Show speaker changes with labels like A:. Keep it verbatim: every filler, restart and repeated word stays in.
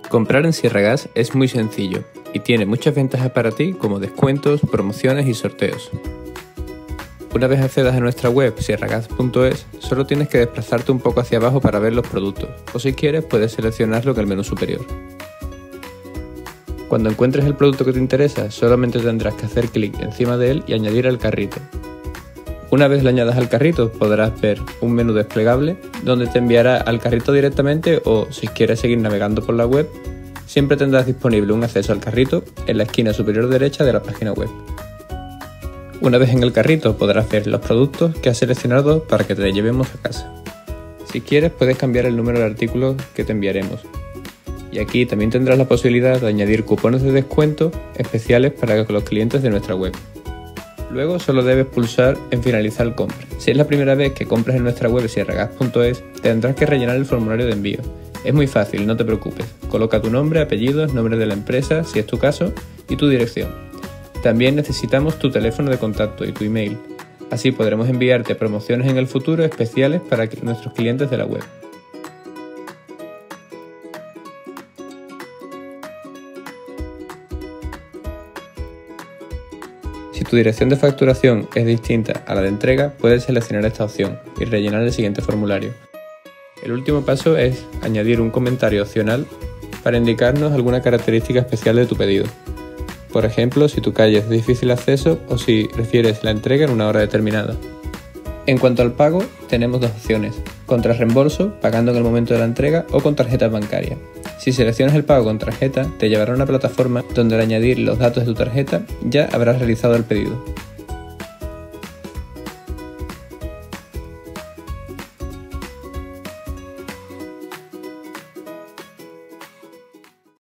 A: Comprar en Sierragas es muy sencillo y tiene muchas ventajas para ti como descuentos, promociones y sorteos. Una vez accedas a nuestra web sierragas punto es, solo tienes que desplazarte un poco hacia abajo para ver los productos, o si quieres puedes seleccionarlo en el menú superior. Cuando encuentres el producto que te interesa, solamente tendrás que hacer clic encima de él y añadir al carrito. Una vez lo añadas al carrito, podrás ver un menú desplegable donde te enviará al carrito directamente, o si quieres seguir navegando por la web, siempre tendrás disponible un acceso al carrito en la esquina superior derecha de la página web. Una vez en el carrito podrás ver los productos que has seleccionado para que te llevemos a casa. Si quieres puedes cambiar el número de artículos que te enviaremos. Y aquí también tendrás la posibilidad de añadir cupones de descuento especiales para los clientes de nuestra web. Luego solo debes pulsar en finalizar compra. Si es la primera vez que compras en nuestra web sierragas punto es, tendrás que rellenar el formulario de envío. Es muy fácil, no te preocupes. Coloca tu nombre, apellidos, nombre de la empresa, si es tu caso, y tu dirección. También necesitamos tu teléfono de contacto y tu email. Así podremos enviarte promociones en el futuro especiales para nuestros clientes de la web. Si tu dirección de facturación es distinta a la de entrega, puedes seleccionar esta opción y rellenar el siguiente formulario. El último paso es añadir un comentario opcional para indicarnos alguna característica especial de tu pedido. Por ejemplo, si tu calle es de difícil acceso o si prefieres la entrega en una hora determinada. En cuanto al pago, tenemos dos opciones: contra reembolso, pagando en el momento de la entrega, o con tarjeta bancaria. Si seleccionas el pago con tarjeta, te llevará a una plataforma donde al añadir los datos de tu tarjeta ya habrás realizado el pedido.